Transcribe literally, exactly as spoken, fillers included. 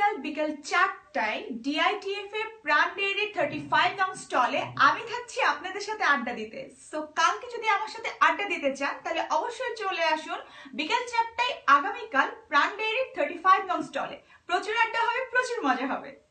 আগামীকাল বিকেল চারটায় ডিআইটিএফ এ প্রাণ ডেইরি থার্টি ফাইভ নং স্টলে আমি থাকছি আপনাদের সাথে আড্ডা দিতে। সো কালকে যদি আমার সাথে আড্ডা দিতে চান তাহলে অবশ্যই চলে আসুন বিকেল চারটায় আগামীকাল প্রাণ ডেইরি থার্টি ফাইভ নং স্টলে। প্রচুর আড্ডা হবে, প্রচুর মজা হবে।